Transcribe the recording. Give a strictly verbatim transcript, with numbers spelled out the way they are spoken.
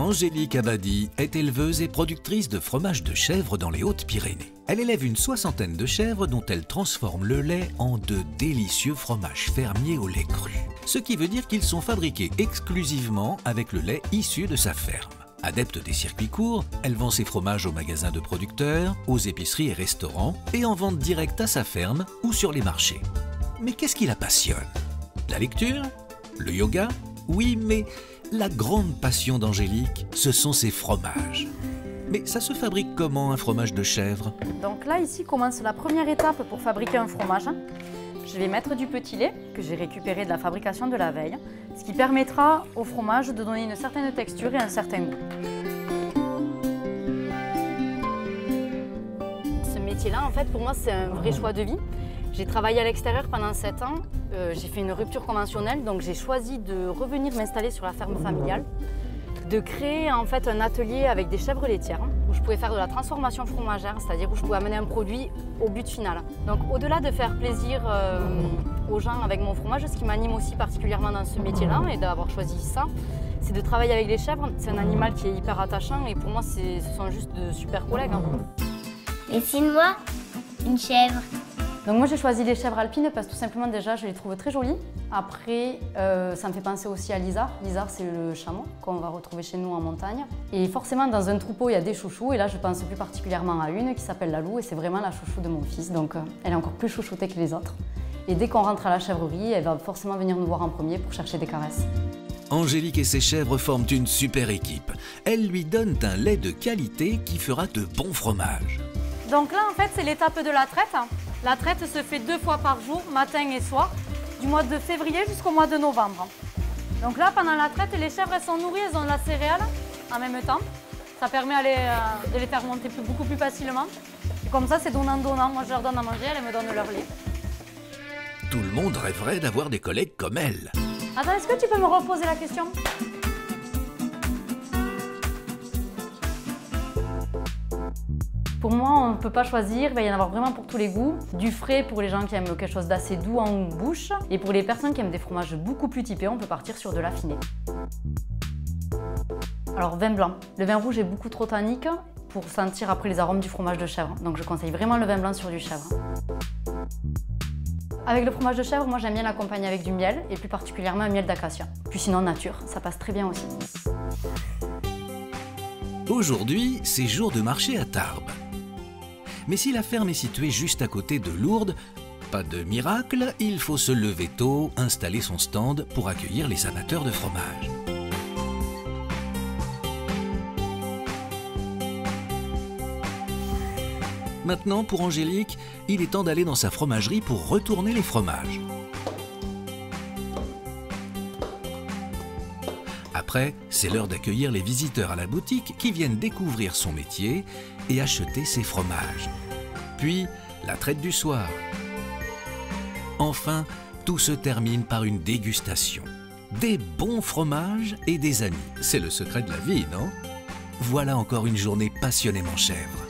Angélique Abadi est éleveuse et productrice de fromage de chèvre dans les Hautes-Pyrénées. Elle élève une soixantaine de chèvres dont elle transforme le lait en de délicieux fromages fermiers au lait cru. Ce qui veut dire qu'ils sont fabriqués exclusivement avec le lait issu de sa ferme. Adepte des circuits courts, elle vend ses fromages aux magasins de producteurs, aux épiceries et restaurants et en vente directe à sa ferme ou sur les marchés. Mais qu'est-ce qui la passionne? La lecture? Le yoga? Oui, mais la grande passion d'Angélique, ce sont ses fromages. Mais ça se fabrique comment un fromage de chèvre? Donc là, ici commence la première étape pour fabriquer un fromage. Je vais mettre du petit lait que j'ai récupéré de la fabrication de la veille, ce qui permettra au fromage de donner une certaine texture et un certain goût. Ce métier-là, en fait, pour moi, c'est un vrai choix de vie. J'ai travaillé à l'extérieur pendant sept ans, euh, j'ai fait une rupture conventionnelle, donc j'ai choisi de revenir m'installer sur la ferme familiale, de créer en fait un atelier avec des chèvres laitières, où je pouvais faire de la transformation fromagère, c'est-à-dire où je pouvais amener un produit au but final. Donc au-delà de faire plaisir euh, aux gens avec mon fromage, ce qui m'anime aussi particulièrement dans ce métier-là et d'avoir choisi ça, c'est de travailler avec les chèvres. C'est un animal qui est hyper attachant et pour moi, ce sont juste de super collègues. Hein. Dessine-moi une chèvre. Donc moi j'ai choisi les chèvres alpines parce que tout simplement déjà je les trouve très jolies. Après euh, ça me fait penser aussi à l'isard. L'isard c'est le chameau qu'on va retrouver chez nous en montagne. Et forcément dans un troupeau il y a des chouchous et là je pense plus particulièrement à une qui s'appelle la Lou et c'est vraiment la chouchou de mon fils. Donc euh, elle est encore plus chouchoutée que les autres. Et dès qu'on rentre à la chèvrerie, elle va forcément venir nous voir en premier pour chercher des caresses. Angélique et ses chèvres forment une super équipe. Elles lui donnent un lait de qualité qui fera de bons fromages. Donc là en fait c'est l'étape de la traite. La traite se fait deux fois par jour, matin et soir, du mois de février jusqu'au mois de novembre. Donc là, pendant la traite, les chèvres elles sont nourries, elles ont de la céréale en même temps. Ça permet à les, euh, de les faire monter plus, beaucoup plus facilement. Et comme ça, c'est donnant-donnant. Moi, je leur donne à manger, elles me donnent leur lait. Tout le monde rêverait d'avoir des collègues comme elle. Attends, est-ce que tu peux me reposer la question ? Pour moi, on ne peut pas choisir, il va y en avoir vraiment pour tous les goûts. Du frais pour les gens qui aiment quelque chose d'assez doux en bouche. Et pour les personnes qui aiment des fromages beaucoup plus typés, on peut partir sur de l'affiné. Alors, vin blanc. Le vin rouge est beaucoup trop tannique pour sentir après les arômes du fromage de chèvre. Donc je conseille vraiment le vin blanc sur du chèvre. Avec le fromage de chèvre, moi j'aime bien l'accompagner avec du miel, et plus particulièrement un miel d'acacia. Puis sinon nature, ça passe très bien aussi. Aujourd'hui, c'est jour de marché à Tarbes. Mais si la ferme est située juste à côté de Lourdes, pas de miracle, il faut se lever tôt, installer son stand pour accueillir les amateurs de fromage. Maintenant, pour Angélique, il est temps d'aller dans sa fromagerie pour retourner les fromages. Après, c'est l'heure d'accueillir les visiteurs à la boutique qui viennent découvrir son métier et acheter ses fromages. Puis, la traite du soir. Enfin, tout se termine par une dégustation. Des bons fromages et des amis. C'est le secret de la vie, non? Voilà encore une journée passionnément chèvre.